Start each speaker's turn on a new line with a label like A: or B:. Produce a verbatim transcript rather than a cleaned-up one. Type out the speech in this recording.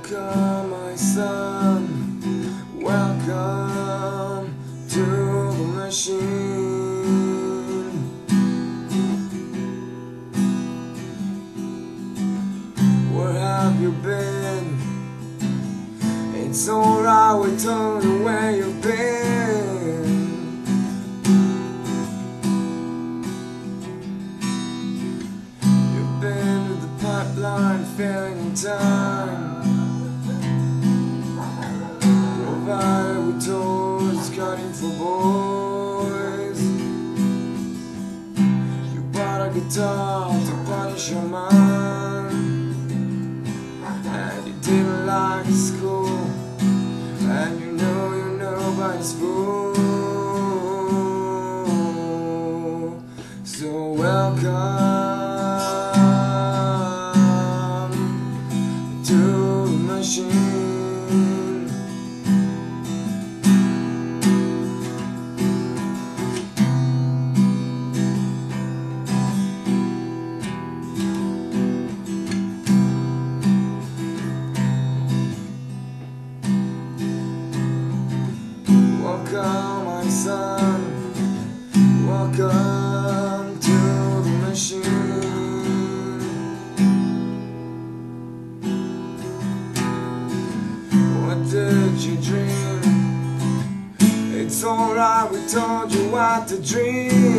A: Welcome, my son, welcome to the machine. Where have you been? It's alright, we told you where you've been. You've been with the pipeline, filling time. Provided with toys, cutting for boys. You bought a guitar to punish your mind, and you didn't like school, and you know you're nobody's fool. So welcome to the machine. Welcome, my son, welcome to the machine. What did you dream? It's alright, we told you what to dream.